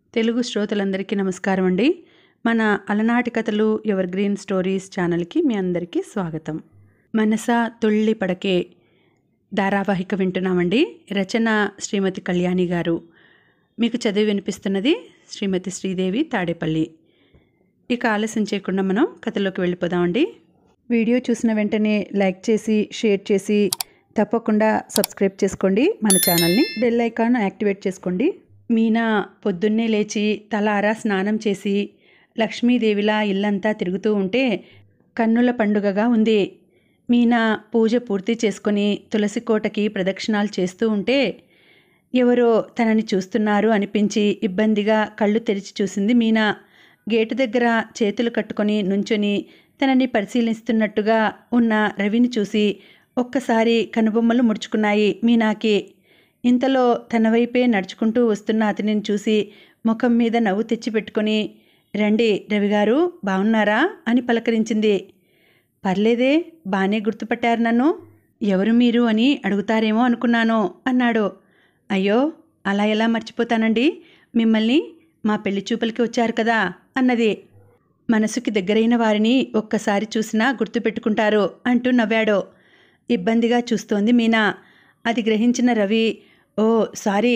తెలుగు శ్రోతలందరికీ నమస్కారం అండి. మన అలనాటి కథలు ఎవర్గ్రీన్ స్టోరీస్ ఛానల్కి మీ అందరికీ స్వాగతం. మనస తుళ్ళి పడకే ధారావాహిక వింటున్నామండి. రచన శ్రీమతి కళ్యాణి గారు. మీకు చదివి వినిపిస్తున్నది శ్రీమతి శ్రీదేవి తాడేపల్లి. ఇక ఆలస్యం చేయకుండా మనం కథలోకి వెళ్ళిపోదామండి. వీడియో చూసిన వెంటనే లైక్ చేసి షేర్ చేసి తప్పకుండా సబ్స్క్రైబ్ చేసుకోండి. మన ఛానల్ని బెల్ ఐకాన్ యాక్టివేట్ చేసుకోండి. మీనా పొద్దున్నే లేచి తలారా స్నానం చేసి లక్ష్మీదేవిలా ఇల్లంతా తిరుగుతూ ఉంటే కన్నుల పండుగగా ఉంది. మీనా పూజ పూర్తి చేసుకొని తులసి కోటకి ప్రదక్షిణాలు చేస్తూ ఉంటే ఎవరో తనని చూస్తున్నారు అనిపించి ఇబ్బందిగా కళ్ళు తెరిచి చూసింది మీనా. గేటు దగ్గర చేతులు కట్టుకొని నుంచొని తనని పరిశీలిస్తున్నట్టుగా ఉన్న రవిని చూసి ఒక్కసారి కనుబొమ్మలు ముడుచుకున్నాయి మీనాకి. ఇంతలో తన వైపే నడుచుకుంటూ వస్తున్న అతనిని చూసి ముఖం మీద నవ్వు తెచ్చిపెట్టుకొని, రండి రవిగారు, బాగున్నారా అని పలకరించింది. పర్లేదే, బాగానే గుర్తుపట్టారు నన్ను. ఎవరు మీరు అని అడుగుతారేమో అనుకున్నాను అన్నాడు. అయ్యో, అలా ఎలా మర్చిపోతానండి, మిమ్మల్ని మా పెళ్లి చూపులకి వచ్చారు కదా అన్నది. మనసుకి దగ్గరైన వారిని ఒక్కసారి చూసినా గుర్తుపెట్టుకుంటారు అంటూ నవ్వాడు. ఇబ్బందిగా చూస్తోంది మీనా. అది గ్రహించిన రవి, ఓ సారీ,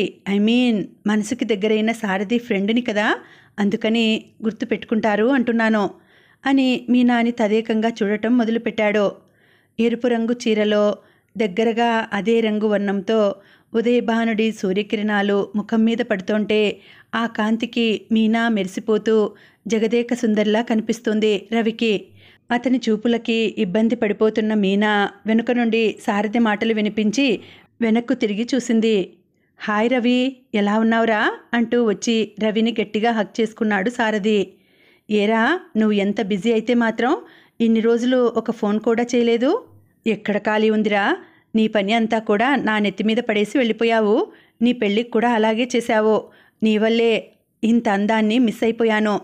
మనసుకి దగ్గరైన సారథి ఫ్రెండ్ని కదా, అందుకని గుర్తు పెట్టుకుంటారు అంటున్నాను అని మీనాని తదేకంగా చూడటం మొదలుపెట్టాడు. ఎరుపు రంగు చీరలో దగ్గరగా అదే రంగు వర్ణంతో ఉదయభానుడి సూర్యకిరణాలు ముఖం మీద పడుతుంటే ఆ కాంతికి మీనా మెరిసిపోతూ జగదేక సుందరిలా కనిపిస్తుంది రవికి. అతని చూపులకి ఇబ్బంది పడిపోతున్న మీనా వెనుక నుండి సారథి మాటలు వినిపించి వెనక్కు తిరిగి చూసింది. హాయ్ రవి, ఎలా ఉన్నావురా అంటూ వచ్చి రవిని గట్టిగా హక్ చేసుకున్నాడు సారథి. ఏరా, నువ్వు ఎంత బిజీ అయితే మాత్రం ఇన్ని రోజులు ఒక ఫోన్ కూడా చేయలేదు. ఎక్కడ ఖాళీ ఉందిరా, నీ పని అంతా కూడా నా నెత్తి మీద పడేసి వెళ్ళిపోయావు. నీ పెళ్ళికి కూడా అలాగే చేశావు. నీ వల్లే ఇంత అందాన్ని మిస్ అయిపోయాను.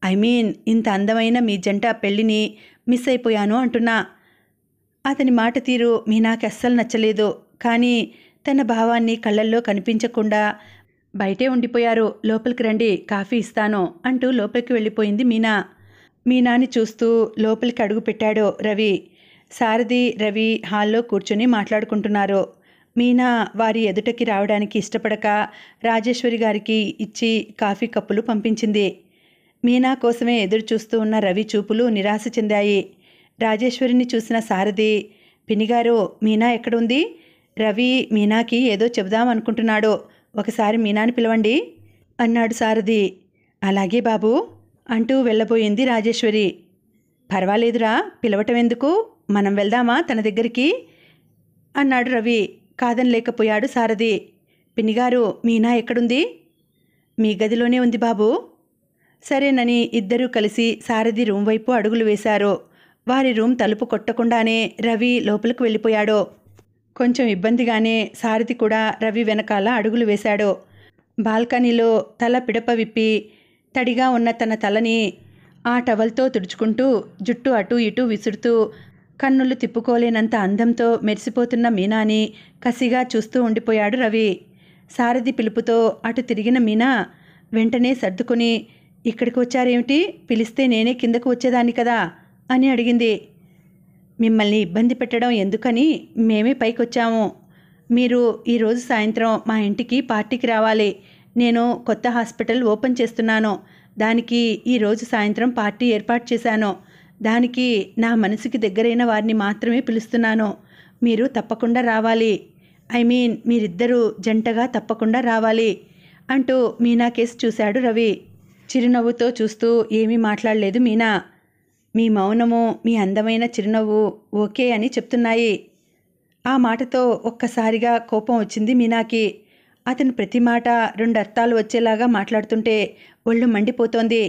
ఇంత అందమైన మీ జంట పెళ్ళిని మిస్ అయిపోయాను అంటున్నా. అతని మాట తీరు మీనాకి అస్సలు నచ్చలేదు. కానీ తన భావాన్ని కళ్ళల్లో కనిపించకుండా బయటే ఉండిపోయారు. లోపలికి రండి, కాఫీ ఇస్తాను అంటూ లోపలికి వెళ్ళిపోయింది మీనా. మీనాని చూస్తూ లోపలికి అడుగు పెట్టాడు రవి. సారథి రవి హాల్లో కూర్చొని మాట్లాడుకుంటున్నారు. మీనా వారి ఎదుటకి రావడానికి ఇష్టపడక రాజేశ్వరి గారికి ఇచ్చి కాఫీ కప్పులు పంపించింది. మీనా కోసమే ఎదురు చూస్తూ ఉన్న రవి చూపులు నిరాశ చెందాయి. రాజేశ్వరిని చూసిన సారథి, పినిగారు, మీనా ఎక్కడుంది? రవి మీనాకి ఏదో చెబుదామనుకుంటున్నాడు, ఒకసారి మీనాని పిలవండి అన్నాడు సారథి. అలాగే బాబు అంటూ వెళ్ళబోయింది రాజేశ్వరి. పర్వాలేదురా, పిలవటం ఎందుకు, మనం వెళ్దామా తన దగ్గరికి అన్నాడు రవి. కాదనలేకపోయాడు సారథి. పినిగారు, మీనా ఎక్కడుంది? మీ గదిలోనే ఉంది బాబు. సరేనని ఇద్దరూ కలిసి సారథి రూమ్ వైపు అడుగులు వేశారు. వారి రూమ్ తలుపు కొట్టకుండానే రవి లోపలికి వెళ్ళిపోయాడు. కొంచెం ఇబ్బందిగానే సారథి కూడా రవి వెనకాల అడుగులు వేశాడు. బాల్కనీలో తల పిడప విప్పి తడిగా ఉన్న తన తలని ఆ టవల్తో తుడుచుకుంటూ జుట్టు అటూ ఇటూ విసురుతూ కన్నులు తిప్పుకోలేనంత అందంతో మెరిసిపోతున్న మీనాని కసిగా చూస్తూ ఉండిపోయాడు రవి. సారథి పిలుపుతో అటు తిరిగిన మీనా వెంటనే సర్దుకుని, ఇక్కడికి వచ్చారేమిటి, పిలిస్తే నేనే కిందకు వచ్చేదాన్ని కదా అని అడిగింది. మిమ్మల్ని ఇబ్బంది పెట్టడం ఎందుకని మేమే పైకొచ్చాము. మీరు ఈరోజు సాయంత్రం మా ఇంటికి పార్టీకి రావాలి. నేను కొత్త హాస్పిటల్ ఓపెన్ చేస్తున్నాను. దానికి ఈరోజు సాయంత్రం పార్టీ ఏర్పాటు చేశాను. దానికి నా మనసుకి దగ్గరైన వారిని మాత్రమే పిలుస్తున్నాను. మీరు తప్పకుండా రావాలి. మీరిద్దరూ జంటగా తప్పకుండా రావాలి అంటూ మీనా కేసు చూశాడు రవి. చిరునవ్వుతో చూస్తూ ఏమీ మాట్లాడలేదు మీనా. మీ మౌనము, మీ అందమైన చిరునవ్వు ఓకే అని చెప్తున్నాయి. ఆ మాటతో ఒక్కసారిగా కోపం వచ్చింది మీనాకి. అతని ప్రతి మాట రెండు అర్థాలు వచ్చేలాగా మాట్లాడుతుంటే ఒళ్ళు మండిపోతోంది.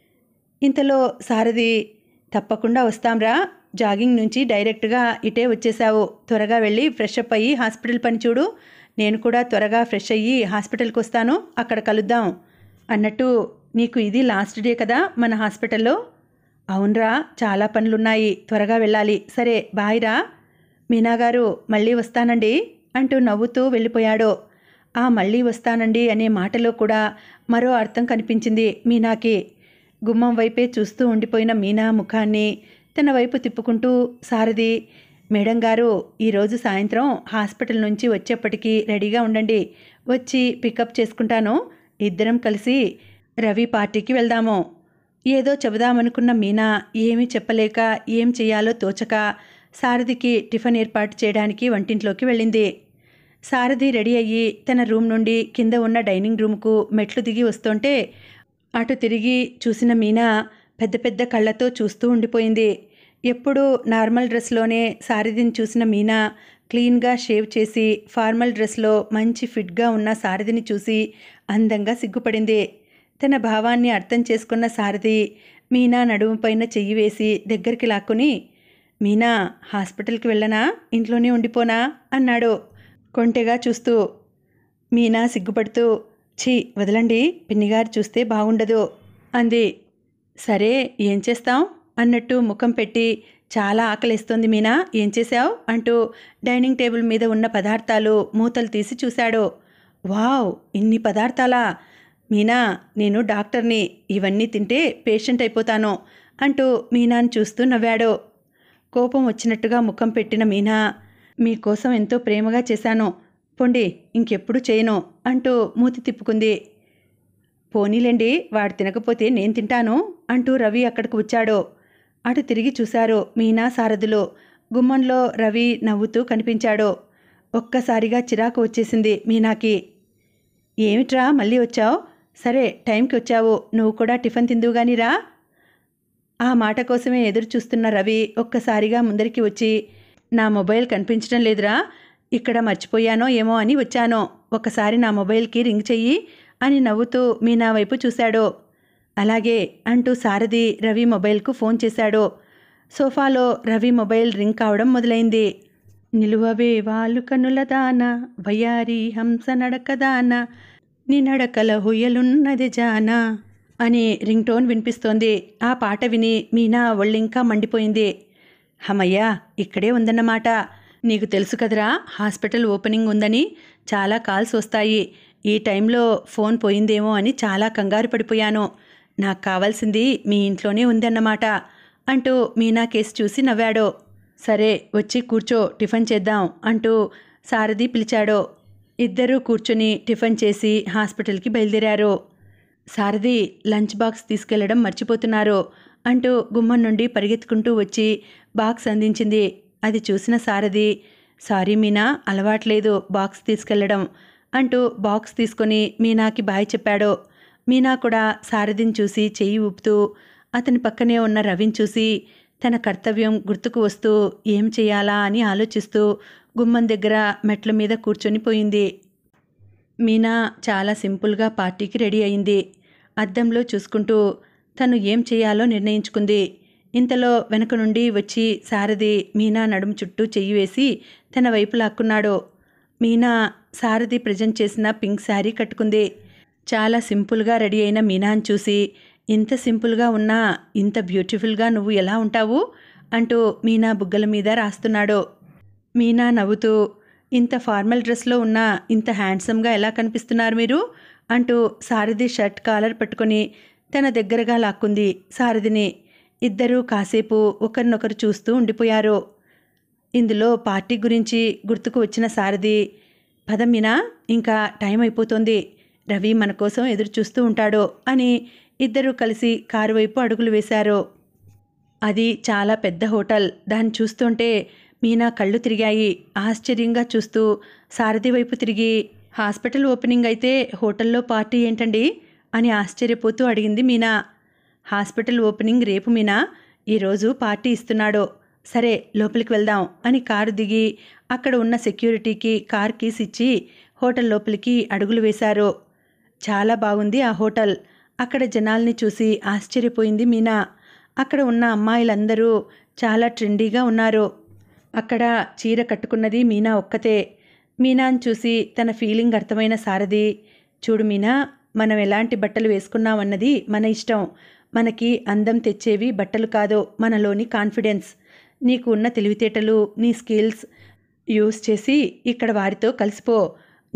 ఇంతలో సారథి, తప్పకుండా వస్తాంరా, జాగింగ్ నుంచి డైరెక్ట్గా ఇటే వచ్చేసావు. త్వరగా వెళ్ళి ఫ్రెష్ అప్ అయ్యి హాస్పిటల్ పని చూడు. నేను కూడా త్వరగా ఫ్రెష్ అయ్యి హాస్పిటల్కి వస్తాను, అక్కడ కలుద్దాం. అన్నట్టు నీకు ఇది లాస్ట్ డే కదా మన హాస్పిటల్లో? అవునరా, చాలా పనులున్నాయి, త్వరగా వెళ్ళాలి. సరే బాయ్ రా. మీనాగారు, మళ్ళీ వస్తానండి అంటూ నవ్వుతూ వెళ్ళిపోయాడు. మళ్ళీ వస్తానండి అనే మాటలో కూడా మరో అర్థం కనిపించింది మీనాకి. గుమ్మం వైపే చూస్తూ ఉండిపోయిన మీనా ముఖాన్ని తన వైపు తిప్పుకుంటూ సారథి, మేడం గారు, ఈరోజు సాయంత్రం హాస్పిటల్ నుంచి వచ్చేప్పటికీ రెడీగా ఉండండి, వచ్చి పికప్ చేసుకుంటాను, ఇద్దరం కలిసి రవి పార్టీకి వెళ్దాము. ఏదో చెబుదామనుకున్న మీనా ఏమీ చెప్పలేక ఏం చేయాలో తోచక సారథికి టిఫిన్ ఏర్పాటు చేయడానికి వంటింట్లోకి వెళ్ళింది. సారథి రెడీ అయ్యి తన రూమ్ నుండి కింద ఉన్న డైనింగ్ రూమ్కు మెట్లు దిగి వస్తుంటే అటు తిరిగి చూసిన మీనా పెద్ద పెద్ద కళ్ళతో చూస్తూ ఉండిపోయింది. ఎప్పుడూ నార్మల్ డ్రెస్లోనే సారథిని చూసిన మీనా క్లీన్గా షేవ్ చేసి ఫార్మల్ డ్రెస్లో మంచి ఫిట్గా ఉన్న సారథిని చూసి అందంగా సిగ్గుపడింది. తన భావాన్ని అర్థం చేసుకున్న సారథి మీనా నడుముపైన చెయ్యి వేసి దగ్గరికి లాక్కుని, మీనా, హాస్పిటల్కి వెళ్ళనా, ఇంట్లోనే ఉండిపోనా అన్నాడు కొంటెగా చూస్తూ. మీనా సిగ్గుపడుతూ, ఛీ వదలండి, పిన్నిగారు చూస్తే బాగుండదు అంది. సరే ఏం చేస్తాం అన్నట్టు ముఖం పెట్టి, చాలా ఆకలిస్తోంది మీనా, ఏం చేశావు అంటూ డైనింగ్ టేబుల్ మీద ఉన్న పదార్థాలు మూతలు తీసి చూశాడు. వావ్, ఇన్ని పదార్థాలా? మీనా, నేను డాక్టర్ని, ఇవన్నీ తింటే పేషెంట్ అయిపోతాను అంటూ మీనాను చూస్తూ నవ్వాడు. కోపం వచ్చినట్టుగా ముఖం పెట్టిన మీనా, మీకోసం ఎంతో ప్రేమగా చేశాను, పొండి, ఇంకెప్పుడు చేయను అంటూ మూతి తిప్పుకుంది. పోనీలేండి, వాడు తినకపోతే నేను తింటాను అంటూ రవి అక్కడికి వచ్చాడు. అటు తిరిగి చూశారు మీనా సారథులు. గుమ్మంలో రవి నవ్వుతూ కనిపించాడు. ఒక్కసారిగా చిరాకు వచ్చేసింది మీనాకి. ఏమిట్రా మళ్ళీ వచ్చావు? సరే టైంకి వచ్చావు, నువ్వు కూడా టిఫిన్ తిందువుగాని రా. ఆ మాట కోసమే ఎదురు చూస్తున్న రవి ఒక్కసారిగా ముందరికి వచ్చి, నా మొబైల్ కనిపించడం లేదురా, ఇక్కడ మర్చిపోయానో ఏమో అని వచ్చాను, ఒకసారి నా మొబైల్కి రింగ్ చెయ్యి అని నవ్వుతూ మీనా వైపు చూశాడు. అలాగే అంటూ సారథి రవి మొబైల్కు ఫోన్ చేశాడు. సోఫాలో రవి మొబైల్ రింగ్ కావడం మొదలైంది. నిలువవే వాళ్ళు కనుల దాన, వయ్యారి హంస నడకదాన, నీ నడకల హుయ్యలున్నది జానా అని రింగ్ టోన్ వినిపిస్తోంది. ఆ పాట విని మీనా ఒళ్ళింకా మండిపోయింది. హమయ్యా, ఇక్కడే ఉందన్నమాట. నీకు తెలుసు కదరా హాస్పిటల్ ఓపెనింగ్ ఉందని, చాలా కాల్స్ వస్తాయి, ఈ టైంలో ఫోన్ పోయిందేమో అని చాలా కంగారు పడిపోయాను, నాకు కావాల్సింది మీ ఇంట్లోనే ఉందన్నమాట అంటూ మీనా కేసు చూసి నవ్వాడు. సరే వచ్చి కూర్చో, టిఫిన్ చేద్దాం అంటూ సారథి పిలిచాడు. ఇద్దరూ కూర్చొని టిఫిన్ చేసి హాస్పిటల్కి బయలుదేరారు. సారథి, లంచ్ బాక్స్ తీసుకెళ్లడం మర్చిపోతున్నారు అంటూ గుమ్మం నుండి పరిగెత్తుకుంటూ వచ్చి బాక్స్ అందించింది. అది చూసిన సారథి, సారీ మీనా, అలవాట్లేదు బాక్స్ తీసుకెళ్లడం అంటూ బాక్స్ తీసుకొని మీనాకి బాయ్ చెప్పాడు. మీనా కూడా సారథిని చూసి చెయ్యి ఊపుతూ అతని పక్కనే ఉన్న రవిని చూసి తన కర్తవ్యం గుర్తుకు వస్తూ ఏం చేయాలా అని ఆలోచిస్తూ గుమ్మం దగ్గర మెట్ల మీద కూర్చొని పోయింది. మీనా చాలా సింపుల్గా పార్టీకి రెడీ అయింది. అద్దంలో చూసుకుంటూ తను ఏం చేయాలో నిర్ణయించుకుంది. ఇంతలో వెనక నుండి వచ్చి సారథి మీనా నడుము చుట్టూ చెయ్యి వేసి తన వైపు లాక్కున్నాడు. మీనా సారథి ప్రజెంట్ చేసిన పింక్ శారీ కట్టుకుంది. చాలా సింపుల్గా రెడీ అయిన మీనాను చూసి, ఇంత సింపుల్గా ఉన్నా ఇంత బ్యూటిఫుల్గా నువ్వు ఎలా ఉంటావు అంటూ మీనా బుగ్గల మీద రాస్తున్నాడు. మీనా నవ్వుతూ, ఇంత ఫార్మల్ డ్రెస్లో ఉన్నా ఇంత హ్యాండ్సమ్గా ఎలా కనిపిస్తున్నారు మీరు అంటూ సారథి షర్ట్ కాలర్ పట్టుకొని తన దగ్గరగా లాక్కుంది సారథిని. ఇద్దరూ కాసేపు ఒకరినొకరు చూస్తూ ఉండిపోయారు. ఇందులో పార్టీ గురించి గుర్తుకు వచ్చిన సారథి, పద మీనా, ఇంకా టైం అయిపోతుంది, రవి మన కోసం ఎదురు చూస్తూ ఉంటాడు అని ఇద్దరూ కలిసి కారు వైపు అడుగులు వేశారు. అది చాలా పెద్ద హోటల్. దాన్ని చూస్తుంటే మీనా కళ్ళు తిరిగాయి. ఆశ్చర్యంగా చూస్తూ సారథి వైపు తిరిగి, హాస్పిటల్ ఓపెనింగ్ అయితే హోటల్లో పార్టీ ఏంటండి అని ఆశ్చర్యపోతూ అడిగింది మీనా. హాస్పిటల్ ఓపెనింగ్ రేపు మీనా, ఈరోజు పార్టీ ఇస్తున్నాడు, సరే లోపలికి వెళ్దాం అని కారు దిగి అక్కడ ఉన్న సెక్యూరిటీకి కార్ కీస్ ఇచ్చి హోటల్ లోపలికి అడుగులు వేశారు. చాలా బాగుంది ఆ హోటల్. అక్కడ జనాల్ని చూసి ఆశ్చర్యపోయింది మీనా. అక్కడ ఉన్న అమ్మాయిలందరూ చాలా ట్రెండీగా ఉన్నారు. అక్కడ చీర కట్టుకున్నది మీనా ఒక్కతే. మీనాను చూసి తన ఫీలింగ్ అర్థమైన సారథి, చూడు మీనా, మనం ఎలాంటి బట్టలు వేసుకున్నామన్నది మన ఇష్టం, మనకి అందం తెచ్చేవి బట్టలు కాదు, మనలోని కాన్ఫిడెన్స్. నీకు ఉన్న తెలివితేటలు, నీ స్కిల్స్ యూజ్ చేసి ఇక్కడ వారితో కలిసిపో.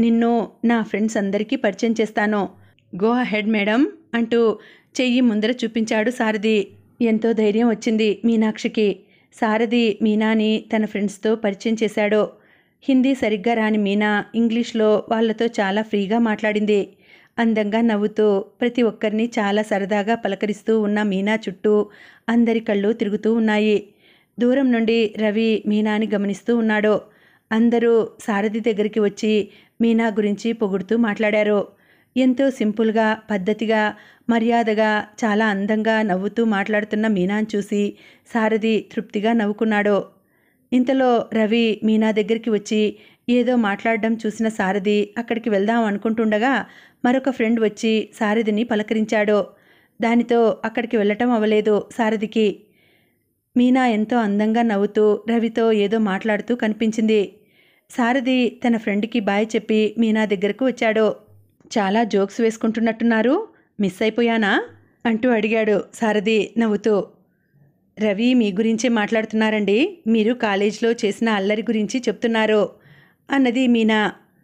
నిన్ను నా ఫ్రెండ్స్ అందరికీ పరిచయం చేస్తాను. గో అహెడ్ మేడం అంటూ చెయ్యి ముందర చూపించాడు సారథి. ఎంతో ధైర్యం వచ్చింది మీనాక్షికి. సారథి మీనాని తన ఫ్రెండ్స్తో పరిచయం చేశాడు. హిందీ సరిగ్గా రాని మీనా ఇంగ్లీష్లో వాళ్లతో చాలా ఫ్రీగా మాట్లాడింది. అందంగా నవ్వుతూ ప్రతి ఒక్కరిని చాలా సరదాగా పలకరిస్తూ ఉన్న మీనా చుట్టూ అందరి కళ్ళు తిరుగుతూ ఉన్నాయి. దూరం నుండి రవి మీనాని గమనిస్తూ ఉన్నాడు. అందరూ సారథి దగ్గరికి వచ్చి మీనా గురించి పొగుడుతూ మాట్లాడారు. ఎంతో సింపుల్గా, పద్ధతిగా, మర్యాదగా, చాలా అందంగా నవ్వుతూ మాట్లాడుతున్న మీనాను చూసి సారథి తృప్తిగా నవ్వుకున్నాడు. ఇంతలో రవి మీనా దగ్గరికి వచ్చి ఏదో మాట్లాడడం చూసిన సారథి అక్కడికి వెళ్దాం అనుకుంటుండగా మరొక ఫ్రెండ్ వచ్చి సారథిని పలకరించాడు. దానితో అక్కడికి వెళ్ళటం అవ్వలేదు సారథికి. మీనా ఎంతో అందంగా నవ్వుతూ రవితో ఏదో మాట్లాడుతూ కనిపించింది. సారథి తన ఫ్రెండ్కి బాయ్ చెప్పి మీనా దగ్గరకు వచ్చాడు. చాలా జోక్స్ వేసుకుంటున్నట్టున్నారు, మిస్ అయిపోయానా అంటూ అడిగాడు సారథి నవ్వుతూ. రవి మీ గురించే మాట్లాడుతున్నారండి, మీరు కాలేజీలో చేసిన అల్లరి గురించి చెప్తున్నారు అన్నది మీనా.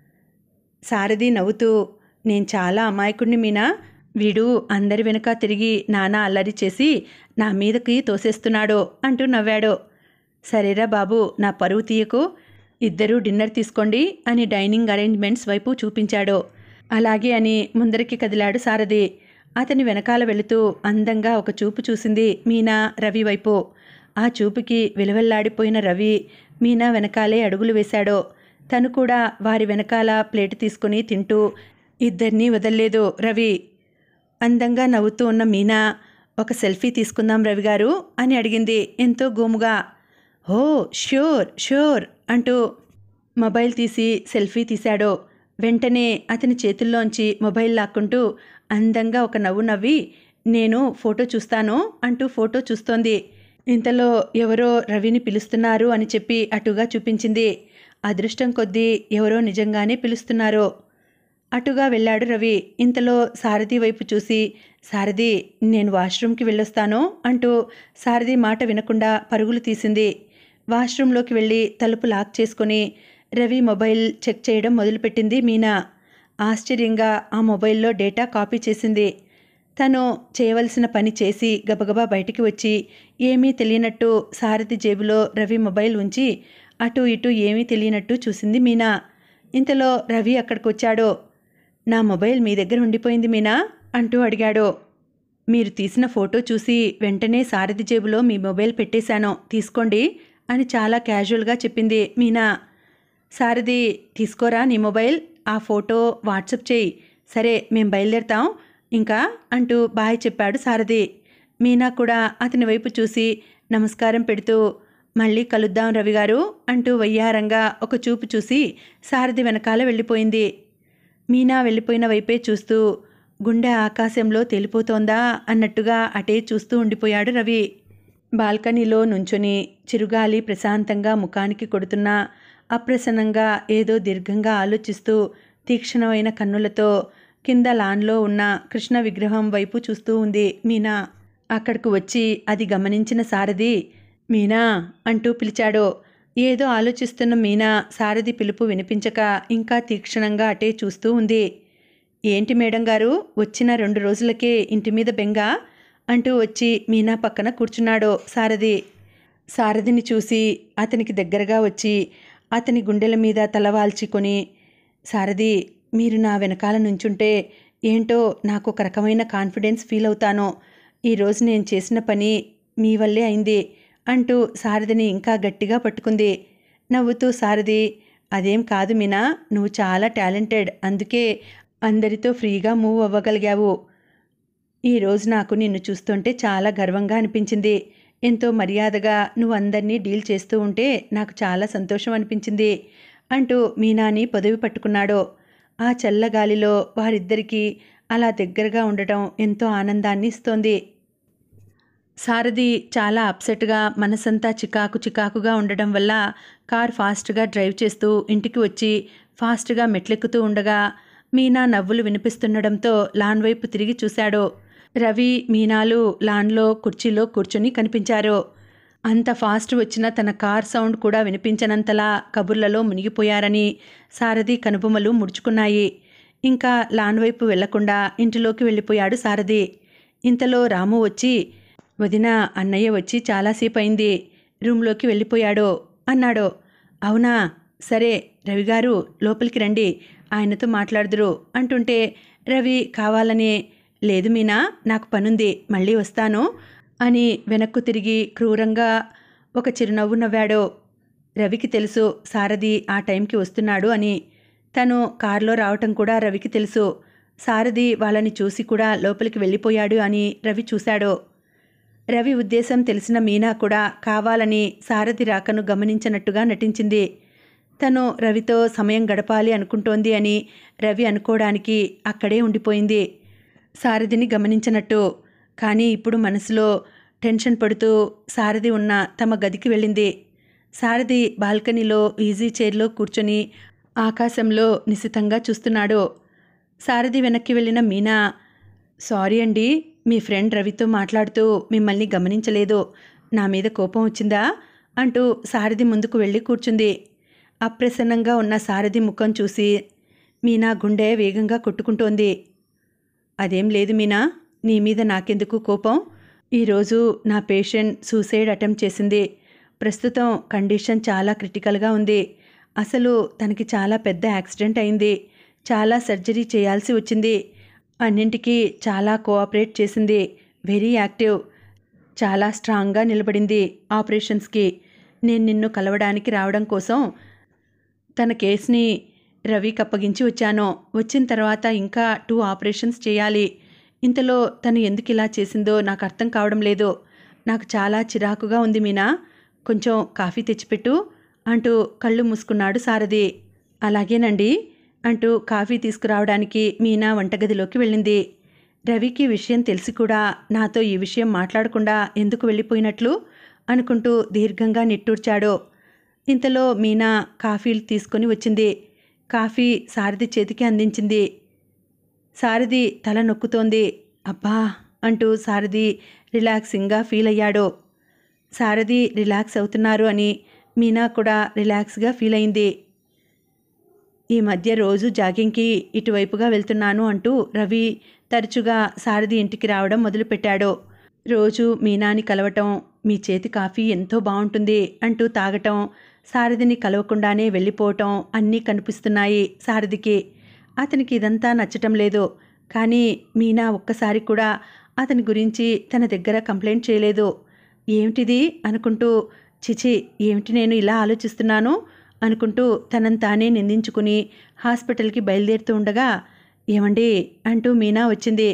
సారథి నవ్వుతూ, నేను చాలా అమాయకుడిని మీనా, వీడు అందరి వెనుక తిరిగి నానా అల్లరి చేసి నా మీదకి తోసేస్తున్నాడు అంటూ నవ్వాడు. సరేరా బాబు, నా పరువు తీయకు, ఇద్దరూ డిన్నర్ తీసుకోండి అని డైనింగ్ అరేంజ్మెంట్స్ వైపు చూపించాడు. అలాగే అని ముందరికి కదిలాడు సారథి. అతని వెనకాల వెళుతూ అందంగా ఒక చూపు చూసింది మీనా రవి వైపు. ఆ చూపుకి విలవెల్లాడిపోయిన రవి మీనా వెనకాలే అడుగులు వేశాడు. తను కూడా వారి వెనకాల ప్లేటు తీసుకుని తింటూ ఇద్దరినీ వదల్లేదు రవి. అందంగా నవ్వుతూ ఉన్న మీనా, ఒక సెల్ఫీ తీసుకుందాం రవి గారు అని అడిగింది ఎంతో గోముగా. ఓ ష్యూర్ ష్యూర్ అంటూ మొబైల్ తీసి సెల్ఫీ తీశాడు. వెంటనే అతని చేతుల్లోంచి మొబైల్ లాక్కుంటూ అందంగా ఒక నవ్వు నవ్వి, నేను ఫోటో చూస్తాను అంటూ ఫోటో చూస్తోంది. ఇంతలో ఎవరో రవిని పిలుస్తున్నారు అని చెప్పి అటుగా చూపించింది. అదృష్టం కొద్దీ ఎవరో నిజంగానే పిలుస్తున్నారు. అటుగా వెళ్ళాడు రవి. ఇంతలో సారథి వైపు చూసి, సారథి నేను వాష్రూమ్కి వెళ్ళొస్తాను అంటూ సారథి మాట వినకుండా పరుగులు తీసింది. వాష్రూమ్లోకి వెళ్ళి తలుపు లాక్ చేసుకుని రవి మొబైల్ చెక్ చేయడం మొదలుపెట్టింది మీనా. ఆశ్చర్యంగా ఆ మొబైల్లో డేటా కాపీ చేసింది. తను చేయవలసిన పని చేసి గబగబా బయటికి వచ్చి ఏమీ తెలియనట్టు సారథి జేబులో రవి మొబైల్ ఉంచి అటు ఇటు ఏమీ తెలియనట్టు చూసింది మీనా. ఇంతలో రవి అక్కడికి వచ్చాడు. నా మొబైల్ మీ దగ్గర ఉండిపోయింది మీనా అంటూ అడిగాడు. మీరు తీసిన ఫోటో చూసి వెంటనే సారథి జేబులో మీ మొబైల్ పెట్టేశాను, తీసుకోండి అని చాలా క్యాజువల్గా చెప్పింది మీనా. సారథి, తీసుకోరా నీ మొబైల్, ఆ ఫోటో వాట్సప్ చేయి, సరే మేం బయలుదేరుతాం ఇంకా అంటూ బాయ్ చెప్పాడు సారథి. మీనా కూడా అతని వైపు చూసి నమస్కారం పెడుతూ, మళ్ళీ కలుద్దాం రవి గారు అంటూ వయ్యారంగా ఒక చూపు చూసి సారథి వెనకాల వెళ్ళిపోయింది. మీనా వెళ్ళిపోయిన వైపే చూస్తూ గుండె ఆకాశంలో తేలిపోతోందా అన్నట్టుగా అటే చూస్తూ ఉండిపోయాడు రవి. బాల్కనీలో నుంచుని చిరుగాలి ప్రశాంతంగా ముఖానికి కొడుతున్నా అప్రసన్నంగా ఏదో దీర్ఘంగా ఆలోచిస్తూ తీక్షణమైన కన్నులతో కింద లాన్లో ఉన్న కృష్ణ విగ్రహం వైపు చూస్తూ ఉంది మీనా. అక్కడకు వచ్చి అది గమనించిన సారథి మీనా అంటూ పిలిచాడు. ఏదో ఆలోచిస్తున్న మీనా సారథి పిలుపు వినిపించక ఇంకా తీక్షణంగా అటే చూస్తూ ఉంది. ఏంటి మేడం గారు, వచ్చిన 2 రోజులకే ఇంటి మీద బెంగ అంటూ వచ్చి మీనా పక్కన కూర్చున్నాడు సారథి. సారథిని చూసి అతనికి దగ్గరగా వచ్చి అతని గుండెల మీద తలవాల్చుకొని, సారథి మీరు నా వెనకాల నుంచుంటే ఏంటో నాకు ఒక రకమైన కాన్ఫిడెన్స్ ఫీల్ అవుతాను. ఈరోజు నేను చేసిన పని మీ వల్లే అయింది అంటూ సారథిని ఇంకా గట్టిగా పట్టుకుంది. నవ్వుతూ సారథి, అదేం కాదు మీనా, నువ్వు చాలా టాలెంటెడ్, అందుకే అందరితో ఫ్రీగా మూవ్ అవ్వగలిగావు. ఈరోజు నాకు నిన్ను చూస్తుంటే చాలా గర్వంగా అనిపించింది. ఎంతో మర్యాదగా నువ్వు అందరినీ డీల్ చేస్తూ ఉంటే నాకు చాలా సంతోషం అనిపించింది అంటూ మీనాని పొదివి పట్టుకున్నాడు. ఆ చల్లగాలిలో వారిద్దరికీ అలా దగ్గరగా ఉండటం ఎంతో ఆనందాన్ని ఇస్తోంది. సారథి చాలా అప్సెట్గా, మనసంతా చికాకుగా ఉండడం వల్ల కార్ ఫాస్ట్గా డ్రైవ్ చేస్తూ ఇంటికి వచ్చి ఫాస్ట్గా మెట్లెక్కుతూ ఉండగా మీనా నవ్వులు వినిపిస్తుండడంతో లాన్ వైపు తిరిగి చూశాడు. రవి, మీనాలు లాన్లో కుర్చీలో కూర్చుని కనిపించారు. అంత ఫాస్ట్ వచ్చిన తన కార్ సౌండ్ కూడా వినిపించనంతలా కబుర్లలో మునిగిపోయారని సారథి కనుబొమ్మలు ముడుచుకున్నాయి. ఇంకా లాన్ వైపు వెళ్లకుండా ఇంటిలోకి వెళ్ళిపోయాడు సారథి. ఇంతలో రాము వచ్చి, వదినా, అన్నయ్య వచ్చి చాలాసేపు అయింది, రూమ్లోకి వెళ్ళిపోయాడు అన్నాడు. అవునా, సరే రవిగారు లోపలికి రండి, ఆయనతో మాట్లాడుదురు అంటుంటే రవి కావాలని, లేదు మీనా, నాకు పనుంది, మళ్ళీ వస్తాను అని వెనక్కు తిరిగి క్రూరంగా ఒక చిరునవ్వు నవ్వాడు. రవికి తెలుసు సారథి ఆ టైంకి వస్తున్నాడు అని. తను కారులో రావటం కూడా రవికి తెలుసు. సారథి వాళ్ళని చూసి కూడా లోపలికి వెళ్ళిపోయాడు అని రవి చూశాడు. రవి ఉద్దేశం తెలిసిన మీనా కూడా కావాలని సారథి రాకను గమనించినట్టుగా నటించింది. తను రవితో సమయం గడపాలి అనుకుంటోంది అని రవి అనుకోవడానికి అక్కడే ఉండిపోయింది, సారథిని గమనించినట్టు. కానీ ఇప్పుడు మనసులో టెన్షన్ పడుతూ సారథి ఉన్న తమ గదికి వెళ్ళింది. సారథి బాల్కనీలో ఈజీ చైర్లో కూర్చొని ఆకాశంలో నిశితంగా చూస్తున్నాడు. సారథి వెనక్కి వెళ్ళిన మీనా, సారీ అండి, మీ ఫ్రెండ్ రవితో మాట్లాడుతూ మిమ్మల్ని గమనించలేదు, నా మీద కోపం వచ్చిందా అంటూ సారథి ముందుకు వెళ్ళి కూర్చుంది. అప్రసన్నంగా ఉన్న సారథి ముఖం చూసి మీనా గుండె వేగంగా కొట్టుకుంటోంది. అదేం లేదు మీనా, నీ మీద నాకెందుకు కోపం? ఈరోజు నా పేషెంట్ సూసైడ్ అటెంప్ట్ చేసింది. ప్రస్తుతం కండిషన్ చాలా క్రిటికల్గా ఉంది. అసలు తనకి చాలా పెద్ద యాక్సిడెంట్ అయింది. చాలా సర్జరీ చేయాల్సి వచ్చింది. అన్నింటికీ చాలా కోఆపరేట్ చేసింది. Very active. చాలా స్ట్రాంగ్గా నిలబడింది ఆపరేషన్స్కి. నేను నిన్ను కలవడానికి రావడం కోసం తన కేసుని రవికి అప్పగించి వచ్చాను. వచ్చిన తర్వాత ఇంకా 2 ఆపరేషన్స్ చేయాలి. ఇంతలో తను ఎందుకు ఇలా చేసిందో నాకు అర్థం కావడం లేదు. నాకు చాలా చిరాకుగా ఉంది మీనా, కొంచెం కాఫీ తెచ్చిపెట్టు అంటూ కళ్ళు మూసుకున్నాడు సారథి. అలాగేనండి అంటూ కాఫీ తీసుకురావడానికి మీనా వంటగదిలోకి వెళ్ళింది. రవికి విషయం తెలిసి కూడా నాతో ఈ విషయం మాట్లాడకుండా ఎందుకు వెళ్ళిపోయినట్లు అనుకుంటూ దీర్ఘంగా నిట్టూర్చాడు. ఇంతలో మీనా కాఫీలు తీసుకొని వచ్చింది. కాఫీ సారథి చేతికి అందించింది. సారథి తల నొక్కుతోంది. అబ్బా అంటూ సారథి రిలాక్సింగ్గా ఫీల్ అయ్యాడు. సారథి రిలాక్స్ అవుతున్నారు అని మీనా కూడా రిలాక్స్గా ఫీల్ అయింది. ఈ మధ్య రోజు జాగింగ్కి ఇటువైపుగా వెళ్తున్నాను అంటూ రవి తరచుగా సారథి ఇంటికి రావడం మొదలుపెట్టాడు. రోజు మీనాని కలవటం, మీ చేతి కాఫీ ఎంతో బాగుంటుంది అంటూ తాగటం, సారథిని కలవకుండానే వెళ్ళిపోవటం అన్నీ కనిపిస్తున్నాయి సారథికి. అతనికి ఇదంతా నచ్చటం లేదు. కానీ మీనా ఒక్కసారి కూడా అతని గురించి తన దగ్గర కంప్లైంట్ చేయలేదు. ఏమిటిది అనుకుంటూ, చిచి, ఏమిటి నేను ఇలా ఆలోచిస్తున్నాను అనుకుంటూ తనని తానే నిందించుకుని హాస్పిటల్కి బయలుదేరుతూ ఉండగా, ఏమండి అంటూ మీనా వచ్చింది.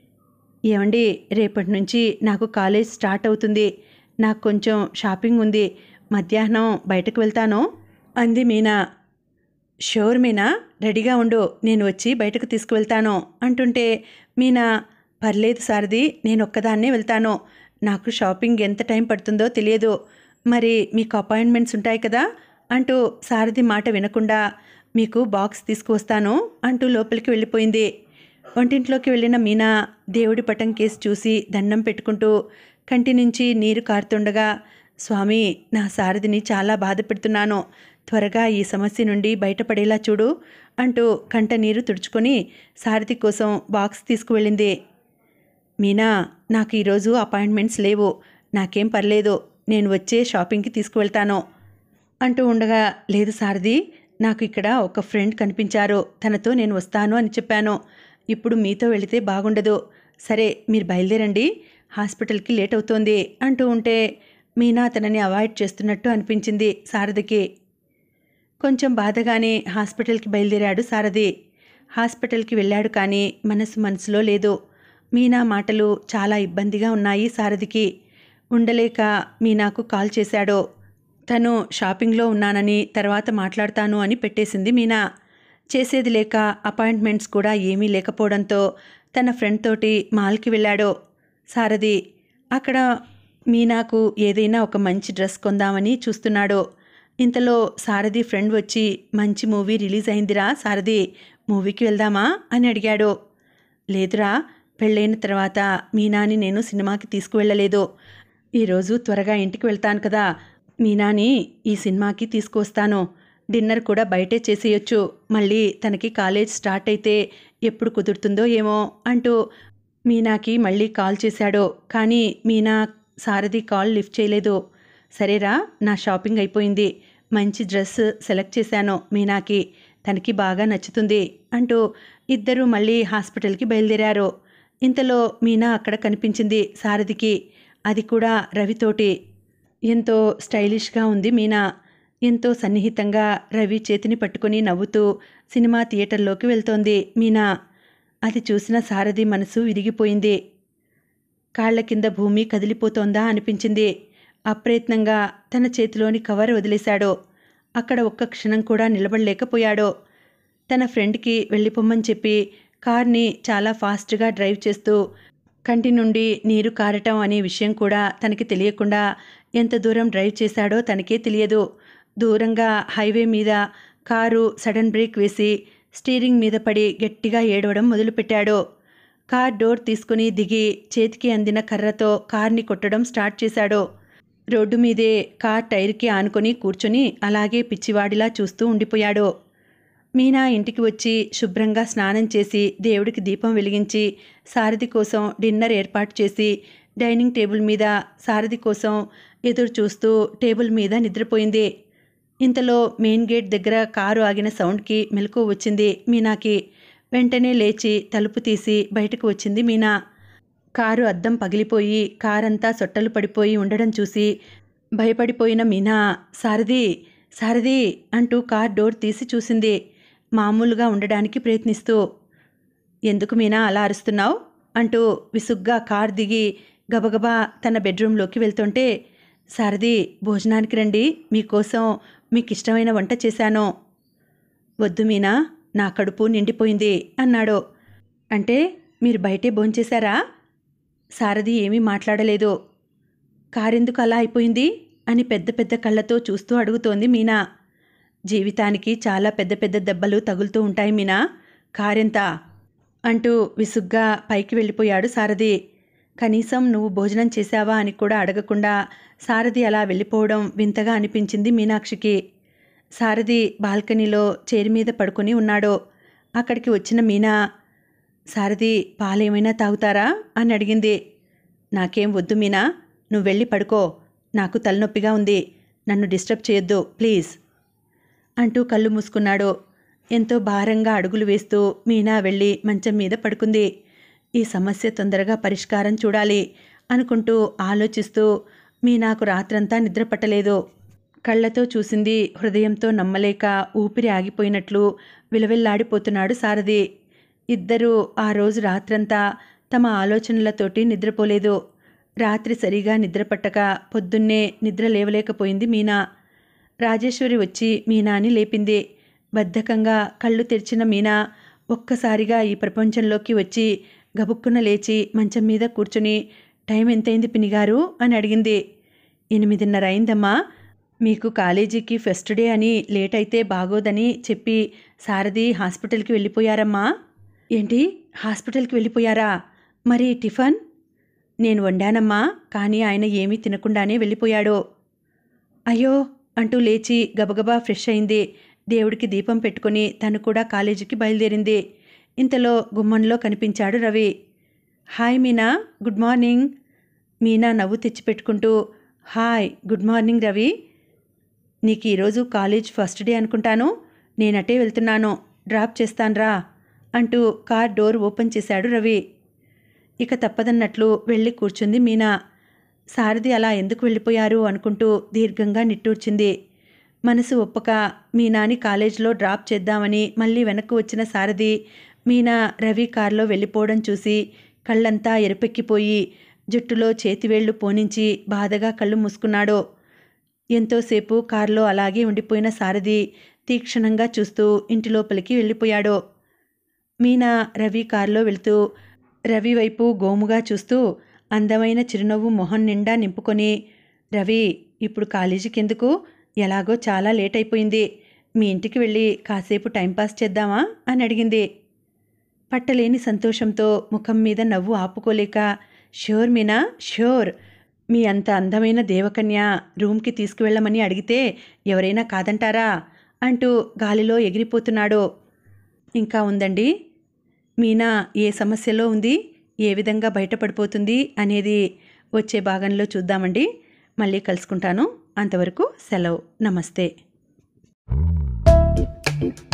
ఏమండి, రేపటి నుంచి నాకు కాలేజ్ స్టార్ట్ అవుతుంది. నాకు కొంచెం షాపింగ్ ఉంది. మధ్యాహ్నం బయటకు వెళ్తాను అంది మీనా. షూర్ మీనా, రెడీగా ఉండు, నేను వచ్చి బయటకు తీసుకువెళ్తాను అంటుంటే మీనా, పర్లేదు సారథి, నేను ఒక్కదాన్నే వెళ్తాను. నాకు షాపింగ్ ఎంత టైం పడుతుందో తెలియదు. మరి మీకు అపాయింట్మెంట్స్ ఉంటాయి కదా అంటూ సారథి మాట వినకుండా, మీకు బాక్స్ తీసుకువస్తాను అంటూ లోపలికి వెళ్ళిపోయింది. వంటింట్లోకి వెళ్ళిన మీనా దేవుడి పటం కేసు చూసి దండం పెట్టుకుంటూ కంటి నుంచి నీరు కారుతుండగా, స్వామి, నా సారథిని చాలా బాధ పెడుతున్నాను, త్వరగా ఈ సమస్య నుండి బయటపడేలా చూడు అంటూ కంట నీరు తుడుచుకొని సారథి కోసం బాక్స్ తీసుకువెళ్ళింది. మీనా, నాకు ఈరోజు అపాయింట్మెంట్స్ లేవు, నాకేం పర్లేదు, నేను వచ్చే షాపింగ్కి తీసుకువెళ్తాను అంటూ ఉండగా, లేదు సారథి, నాకు ఇక్కడ ఒక ఫ్రెండ్ కనిపించారు, తనతో నేను వస్తాను అని చెప్పాను. ఇప్పుడు మీతో వెళితే బాగుండదు. సరే, మీరు బయలుదేరండి, హాస్పిటల్కి లేట్ అవుతోంది అంటూ ఉంటే మీనా తనని అవాయిడ్ చేస్తున్నట్టు అనిపించింది సారథికి. కొంచెం బాధగానే హాస్పిటల్కి బయలుదేరాడు సారథి. హాస్పిటల్కి వెళ్ళాడు కానీ మనసులో లేదు. మీనా మాటలు చాలా ఇబ్బందిగా ఉన్నాయి సారథికి. ఉండలేక మీనాకు కాల్ చేశాడు. తను షాపింగ్లో ఉన్నానని తర్వాత మాట్లాడతాను అని పెట్టేసింది మీనా. చేసేది లేక అపాయింట్మెంట్స్ కూడా ఏమీ లేకపోవడంతో తన ఫ్రెండ్ తోటి మాల్కి వెళ్ళాడు సారథి. అక్కడ మీనాకు ఏదైనా ఒక మంచి డ్రెస్ కొందామని చూస్తున్నాడు. ఇంతలో సారథి ఫ్రెండ్ వచ్చి, మంచి మూవీ రిలీజ్ అయిందిరా సారథి, మూవీకి వెళ్దామా అని అడిగాడు. లేదురా, పెళ్ళైన తర్వాత మీనాని నేను సినిమాకి తీసుకువెళ్ళలేదు. ఈరోజు త్వరగా ఇంటికి వెళ్తాను కదా, మీనాని ఈ సినిమాకి తీసుకొస్తాను. డిన్నర్ కూడా బయటే చేసేయొచ్చు. మళ్ళీ తనకి కాలేజ్ స్టార్ట్ అయితే ఎప్పుడు కుదురుతుందో ఏమో అంటూ మీనాకి మళ్ళీ కాల్ చేశాడు. కానీ మీనా సారథి కాల్ లిఫ్ట్ చేయలేదు. సరేరా, నా షాపింగ్ అయిపోయింది. మంచి డ్రెస్ సెలెక్ట్ చేశాను మీనాకి. తనకి బాగా నచ్చుతుంది అంటూ ఇద్దరూ మళ్ళీ హాస్పిటల్కి బయలుదేరారు. ఇంతలో మీనా అక్కడ కనిపించింది సారథికి. అది కూడా రవితోటి. ఎంతో స్టైలిష్గా ఉంది మీనా. ఎంతో సన్నిహితంగా రవి చేతిని పట్టుకుని నవ్వుతూ సినిమా థియేటర్లోకి వెళ్తోంది మీనా. అది చూసిన సారథి మనసు విరిగిపోయింది. కాళ్ల కింద భూమి కదిలిపోతోందా అనిపించింది. అప్రయత్నంగా తన చేతిలోని కవర్ వదిలేశాడు. అక్కడ ఒక్క క్షణం కూడా నిలబడలేకపోయాడు. తన ఫ్రెండ్కి వెళ్ళిపోమ్మని చెప్పి కార్ని చాలా ఫాస్ట్గా డ్రైవ్ చేస్తూ కంటి నుండి నీరు కారటం అనే విషయం కూడా తనకి తెలియకుండా ఎంత దూరం డ్రైవ్ చేశాడో తనకే తెలియదు. దూరంగా హైవే మీద కారు సడన్ బ్రేక్ వేసి స్టీరింగ్ మీద పడి గట్టిగా ఏడవడం మొదలుపెట్టాడు. కార్ డోర్ తీసుకుని దిగి చేతికి అందిన కర్రతో కార్ని కొట్టడం స్టార్ట్ చేశాడు. రోడ్డు మీదే కార్ టైర్కి ఆనుకొని కూర్చొని అలాగే పిచ్చివాడిలా చూస్తూ ఉండిపోయాడు. మీనా ఇంటికి వచ్చి శుభ్రంగా స్నానం చేసి దేవుడికి దీపం వెలిగించి సారథి కోసం డిన్నర్ ఏర్పాటు చేసి డైనింగ్ టేబుల్ మీద సారథి కోసం ఎదురు చూస్తూ టేబుల్ మీద నిద్రపోయింది. ఇంతలో మెయిన్ గేట్ దగ్గర కారు ఆగిన సౌండ్కి మెలకువ వచ్చింది మీనాకి. వెంటనే లేచి తలుపు తీసి బయటకు వచ్చింది మీనా. కారు అద్దం పగిలిపోయి కారంతా సొట్టలు పడిపోయి ఉండడం చూసి భయపడిపోయిన మీనా సారథి సారథి అంటూ కార్ డోర్ తీసి చూసింది, మామూలుగా ఉండడానికి ప్రయత్నిస్తూ. ఎందుకు మీనా అలా అరుస్తున్నావు అంటూ విసుగ్గా కార్ దిగి గబగబా తన బెడ్రూమ్లోకి వెళ్తుంటే, సారథి భోజనానికి రండి, మీకోసం మీకు ఇష్టమైన వంట చేశాను. వద్దు మీనా, నా కడుపు నిండిపోయింది అన్నాడు. అంటే మీరు బయటే భోంచేశారా? సారథి ఏమీ మాట్లాడలేదు. కారెందుకు అలా అయిపోయింది అని పెద్ద పెద్ద కళ్ళతో చూస్తూ అడుగుతోంది మీనా. జీవితానికి చాలా పెద్ద పెద్ద దెబ్బలు తగులుతూ ఉంటాయి మీనా, కారెంత అంటూ విసుగ్గా పైకి వెళ్ళిపోయాడు సారథి. కనీసం నువ్వు భోజనం చేశావా అని కూడా అడగకుండా సారథి అలా వెళ్ళిపోవడం వింతగా అనిపించింది మీనాక్షికి. సారథి బాల్కనీలో చైర్ మీద పడుకొని ఉన్నాడు. అక్కడికి వచ్చిన మీనా, సారథి పాలేమైనా తాగుతారా అని అడిగింది. నాకేం వద్దు మీనా, నువ్వు వెళ్ళి పడుకో, నాకు తలనొప్పిగా ఉంది, నన్ను డిస్టర్బ్ చేయొద్దు ప్లీజ్ అంటూ కళ్ళు మూసుకున్నాడు. ఎంతో భారంగా అడుగులు వేస్తూ మీనా వెళ్ళి మంచం మీద పడుకుంది. ఈ సమస్య తొందరగా పరిష్కారం చూడాలి అనుకుంటూ ఆలోచిస్తూ మీనాకు రాత్రంతా నిద్ర పట్టలేదు. కళ్ళతో చూసింది హృదయంతో నమ్మలేక ఊపిరి ఆగిపోయినట్లు విలవిల్లాడిపోతున్నాడు సారథి. ఇద్దరూ ఆ రోజు రాత్రంతా తమ ఆలోచనలతోటి నిద్రపోలేదు. రాత్రి సరిగా నిద్రపట్టక పొద్దున్నే నిద్ర లేవలేకపోయింది మీనా. రాజేశ్వరి వచ్చి మీనాని లేపింది. బద్ధకంగా కళ్ళు తెరిచిన మీనా ఒక్కసారిగా ఈ ప్రపంచంలోకి వచ్చి గబుక్కున లేచి మంచం మీద కూర్చుని, టైం ఎంతైంది పినిగారు అని అడిగింది. 8:30 అయిందమ్మా. మీకు కాలేజీకి ఫస్ట్ డే అని లేట్ అయితే బాగోదని చెప్పి సారథి హాస్పిటల్కి వెళ్ళిపోయారమ్మా. ఏంటి, హాస్పిటల్కి వెళ్ళిపోయారా? మరి టిఫన్? నేను వండానమ్మా, కానీ ఆయన ఏమీ తినకుండానే వెళ్ళిపోయాడు. అయ్యో అంటూ లేచి గబగబా ఫ్రెష్ అయింది. దేవుడికి దీపం పెట్టుకుని తను కూడా కాలేజీకి బయలుదేరింది. ఇంతలో గుమ్మంలో కనిపించాడు Ravi. Hi Meena, good morning. Meena నవ్వు తెచ్చిపెట్టుకుంటూ, హాయ్ గుడ్ మార్నింగ్ రవి. నీకు ఈరోజు కాలేజ్ ఫస్ట్ డే అనుకుంటాను. నేనటే వెళ్తున్నాను, డ్రాప్ చేస్తాన్రా అంటూ కార్ డోర్ ఓపెన్ చేశాడు రవి. ఇక తప్పదన్నట్లు వెళ్ళి కూర్చుంది మీనా. సారథి అలా ఎందుకు వెళ్ళిపోయారు అనుకుంటూ దీర్ఘంగా నిట్టూర్చింది. మనసు ఒప్పక మీనాని కాలేజీలో డ్రాప్ చేద్దామని మళ్ళీ వెనక్కు వచ్చిన సారథి మీనా రవి కారులో వెళ్ళిపోవడం చూసి కళ్ళంతా ఎరుపెక్కిపోయి జుట్టులో చేతివేళ్లు పోనించి బాధగా కళ్ళు మూసుకున్నాడు. ఎంతోసేపు కారులో అలాగే ఉండిపోయిన సారథి తీక్షణంగా చూస్తూ ఇంటి లోపలికి వెళ్ళిపోయాడు. మీనా రవి కారులో వెళ్తూ రవి వైపు గోముగా చూస్తూ అందమైన చిరునవ్వు మొహం నిండా నింపుకొని, రవి ఇప్పుడు కాలేజీకి ఎందుకు, ఎలాగో చాలా లేట్ అయిపోయింది, మీ ఇంటికి వెళ్ళి కాసేపు టైంపాస్ చేద్దామా అని అడిగింది. పట్టలేని సంతోషంతో ముఖం మీద నవ్వు ఆపుకోలేక, ష్యూర్ మీనా ష్యూర్, మీ అంత అందమైన దేవకన్య రూమ్కి తీసుకువెళ్ళమని అడిగితే ఎవరైనా కాదంటారా అంటూ గాలిలో ఎగిరిపోతున్నాడో. ఇంకా ఉందండి. మీనా ఏ సమస్యలో ఉంది, ఏ విధంగా బయటపడిపోతుంది అనేది వచ్చే భాగంలో చూద్దామండి. మళ్ళీ కలుసుకుంటాను. అంతవరకు సెలవు. నమస్తే.